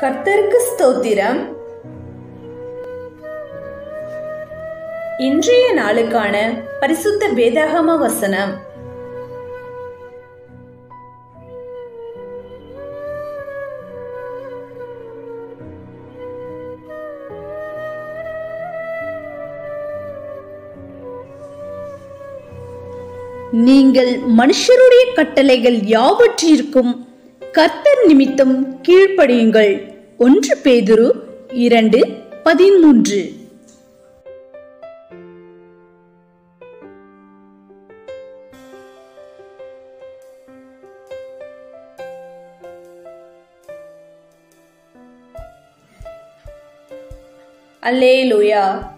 கர்த்தருக்கு ஸ்தோத்திரம். இன்றைய நாளுக்கான பரிசுத்த வேதாகம வசனம் நீங்கள் மனுஷருடைய கட்டளைகள் யாவற்றிற்கும் கர்த்தர் நிமித்தம் கீழ்ப்படியுங்கள். 1 பேதுரு 2:13. அல்லேலூயா.